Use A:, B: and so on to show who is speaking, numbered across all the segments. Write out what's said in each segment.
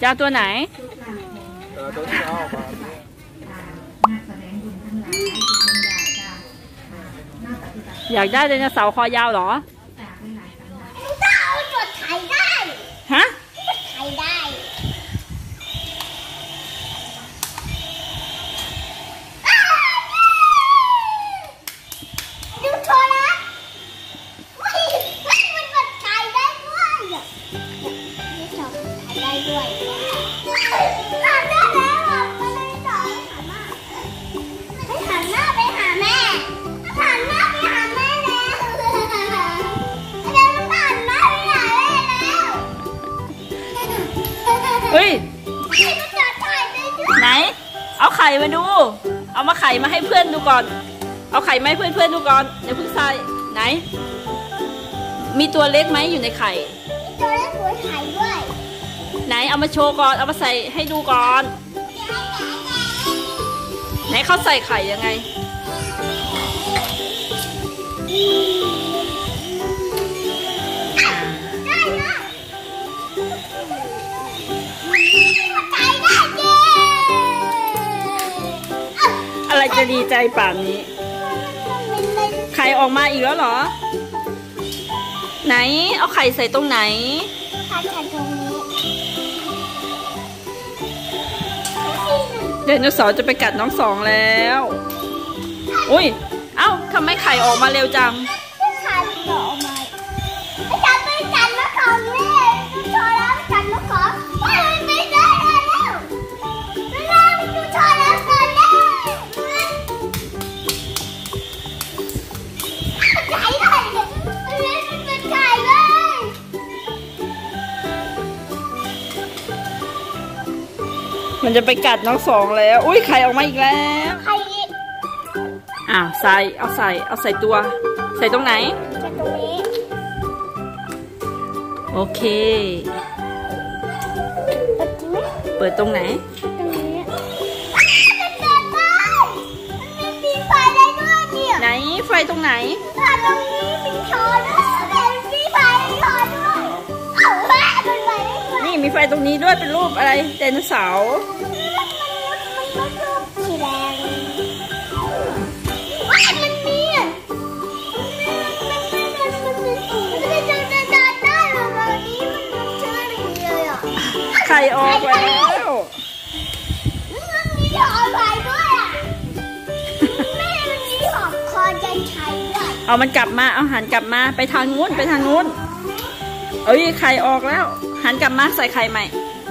A: จะเอาตัวไหน
B: ตัวที่เอามา
A: อยากได้ไดโนเสาร์คอยาวเหรอ
C: เอาจดไข่ได้
A: ฮะ
C: ไข่ได้ดูโทรนะมันจดไข่ได้ด้วยนี่จดไข่ได้ด้วยหันได้แล้วอ่ะมันไม่จดหันหน้าให้หันหน้าไปหาแม่หันหน้าไปหาแม่แล้วเดี๋ยวมันหันหน้าไปหาแม่แล้ว
A: เฮ้ย
C: มันจดไข่ได้ด้วย
A: ไหนเอาไข่มาดูเอามาไข่มาให้เพื่อนดูก่อนเอาไข่มาให้เพื่อนดูก่อนเดี๋ยวเพิ่งใส่ไหนมีตัวเล็กไหมอยู่ในไข่
C: มีตัวเล็กหัวไข่ด้วย
A: ไหนเอามาโชว์ก่อนเอามาใส่ให้ดูก่อนไหนเขาใส่ไข่ยังไง
C: ได้นะ
A: อะไรจะดีใจป่านนี้ไข่ออกมาอีกแล้วเหรอไหนเอาไข่ใส่ตรงไหน
C: ไข่ตรงนี้
A: ไดโนเสาร์จะไปกัดน้องสองแล้วอุ้ยเอ้าทำไมไข่ออกมาเร็วจัง
C: ไข่ออกมาจับไปจับนกของนี่ดูโชว์แล้วจับนกของไม่ได้แล้วดูโชว์แล้วก่อนแล้วไข่เลยมันเป็นไข่เลย
A: มันจะไปกัดน้องสองแล้วอุ้ยไข่ออกมาอีกแล้ว
C: ไข่
A: อ้าวใส่เอาใส่ตัวใส่ตรงไหน
C: ตรงนี้
A: โอเคเปิดตรงไหน
C: ตรงนี้มันเปิดได้มันมีไฟได้ด้วยเนี่ย
A: ไหนไฟตรงไหน
C: ตรงนี้มีโชว์ด้วยมีไฟโชว์ด้วยเอาแม่เป็นไฟได้ด้วย
A: นี่มีไฟตรงนี้ด้วยเป็นรูปอะไรไดโนเสาร์
C: มันรูปสีแดงมันมี
A: ไข่ออกแล้ว
C: มันมีหอไฟด้วยอ่ะแม่มันมีหอคอใจไข่ด้วย
A: เอามันกลับมาเอาหันกลับมาไปทางนู้นเอ้ยไข่ออกแล้วหันกลับมาใส่ไข่ใหม่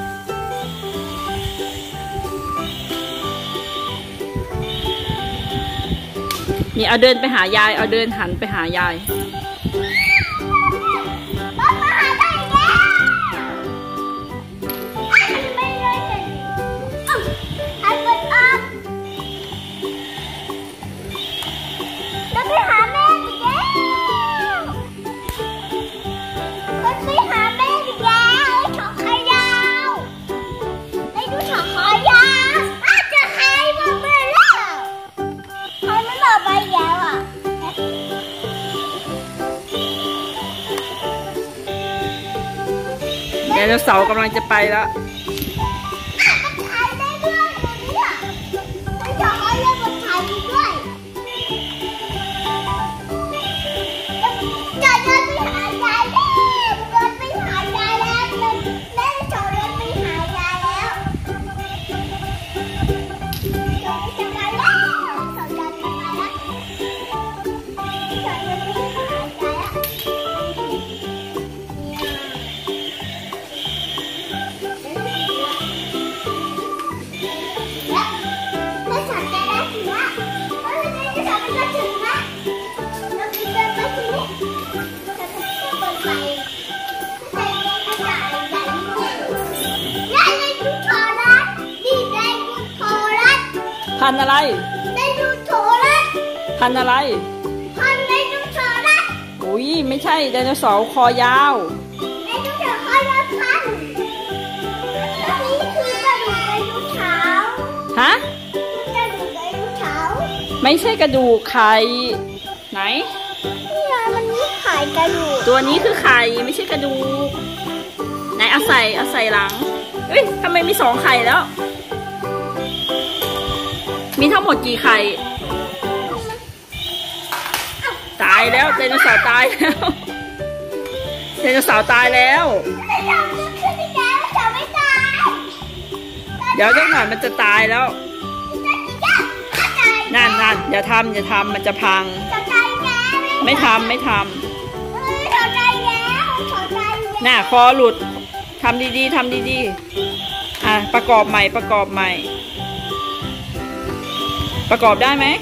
A: นี่เอาเดินไปหายายเอาเดินหันไปหายายไดโนเสาร์กำลังจะไปแล้วพันอะไร
C: ไดโนเสาร์
A: พันอะไร
C: พันไดโนเสาร์
A: อุ้ยไม่ใช่ไดโนเสาร์คอยาว
C: ไดโนเสาร์คอยาวพันนี่คือกระดูกไดโนเสาร์
A: ฮะ
C: กระดูกไดโนเสาร์
A: ไม่ใช่กระดูกไข่ไหน
C: นี่มันมีไข่กระดูก
A: ตัวนี้คือไข่ไม่ใช่กระดูกไหนเอาใส่หลังเอ้ยทำไมมี2 ไข่แล้ว มีทั้งหมดกี่ไข่ ตายแล้วไดโนเสาร์ตายแล้วไดโนเสาร์ตายแล้ว เดี๋ยวเจ้าหน่อยมันจะตายแล้ว นั่นอย่าทำมันจะพัง ไม่ทำน่ะคอหลุดทำดีๆอ่ะประกอบใหม่ประกอบได้ไหม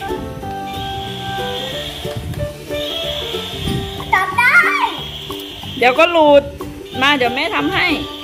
A: เดี๋ยวก็หลุดมาเดี๋ยวแม่ทำให้